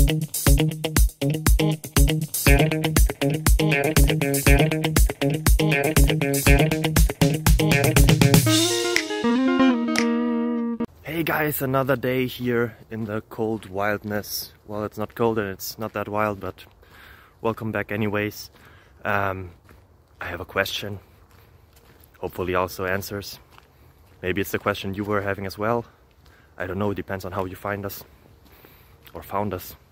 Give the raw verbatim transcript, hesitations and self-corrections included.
Hey guys, another day here in the cold wildness. Well, it's not cold and it's not that wild, but welcome back anyways. Um, I have a question, hopefully also answers. Maybe it's the question you were having as well. I don't know, it depends on how you find us or found us.